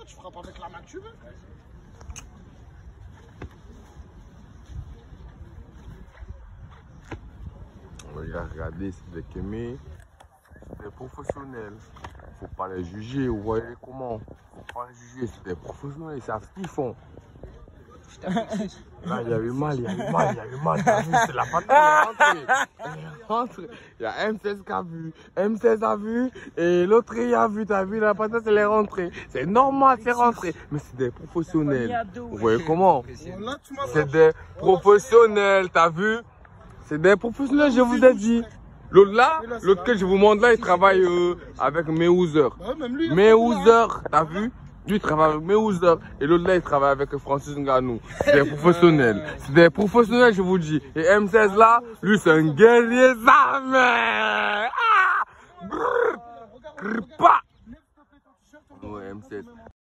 tu frappes avec la main que tu veux. Regardez, c'est des kémés, c'est des professionnels. Faut pas les juger, vous voyez comment? Faut pas les juger, c'est des professionnels, ils savent ce qu'ils font. Là, il y a eu mal, t'as vu, c'est la patate, elle est rentrée. Il y a M16 qui a vu, M16 a vu, et l'autre il a vu, t'as vu, la patate elle est rentrée. C'est normal, c'est rentré. Mais c'est des professionnels. Vous voyez comment? C'est des professionnels, t'as vu? C'est des professionnels, je vous ai dit. L'autre là, l'autre que je vous montre là, il travaille avec Mayweather. Mayweather, t'as vu? Lui, il travaille avec Mayweather. Et l'autre là, il travaille avec Francis Ngannou. C'est des professionnels. C'est des professionnels, je vous dis. Et M16 là, lui, c'est un guerrier jamais. Ah! Brrr! Pas! Ouais, M16.